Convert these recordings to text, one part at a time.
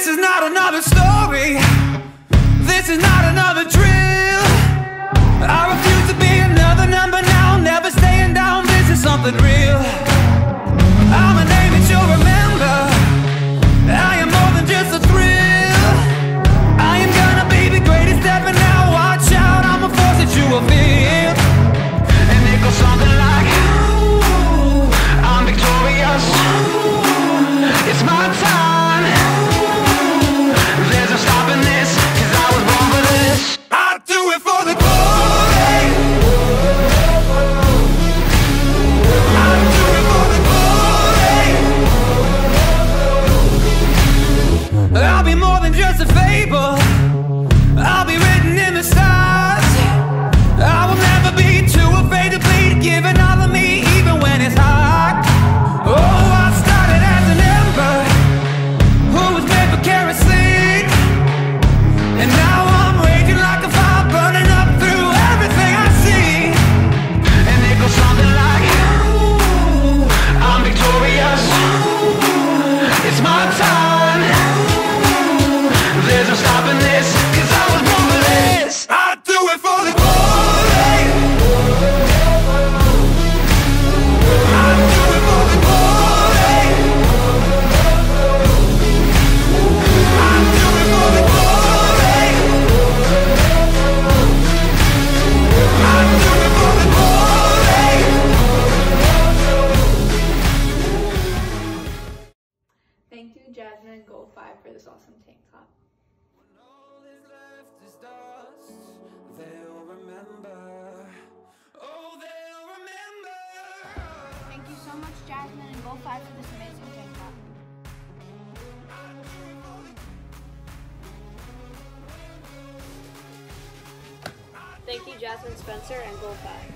This is not another story. This is not another drill. I refuse to be another number now. Never staying down, this is something real. I'm a name that you'll remember. I am more than just a thrill. I am gonna be the greatest ever now. Watch out, I'm a force that you will feel. And it goes something like, ooh, I'm victorious. It's my time. There's no stopping this, 'cause I was born for this. I do it for the glory. I do it for the glory. I'll be more than just a fable. I'll be written in the stars. I will never be too afraid to bleed, giving all of me even when it's hard. Oh, I started as an ember who was made for kerosene, and now I'm raging like a fire, burning up through everything I see. And it goes something like, ooh, I'm victorious. It's my time. There's no stopping this, 'cause I was born for this. I do it for the glory. I do it for the glory. I do it for the glory. I do it for the glory. Thank you, Jasmine and Gold 5 for this awesome tank top. All that's left is dust. They'll remember. Oh, they'll remember. Thank you so much, Jasmine and Gold 5 for this amazing tank top. Thank you, Jasmine Spencer and Gold 5.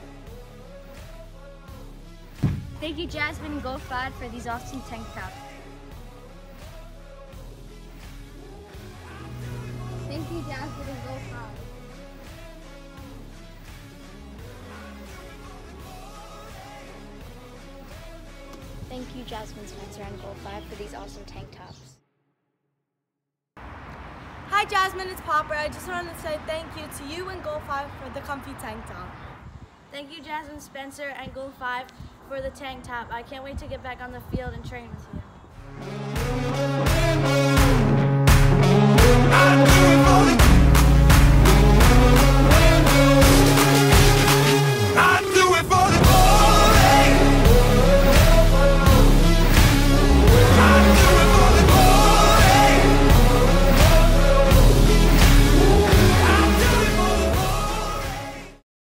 Thank you, Jasmine and Gold 5 for these awesome tank tops. Thank you, Jasmine and Gold 5. Thank you, Jasmine Spencer and Gold 5 for these awesome tank tops. Hi Jasmine, it's Popper. I just wanted to say thank you to you and Gold 5 for the comfy tank top. Thank you, Jasmine Spencer and Gold 5 for the tank top. I can't wait to get back on the field and train with you. I do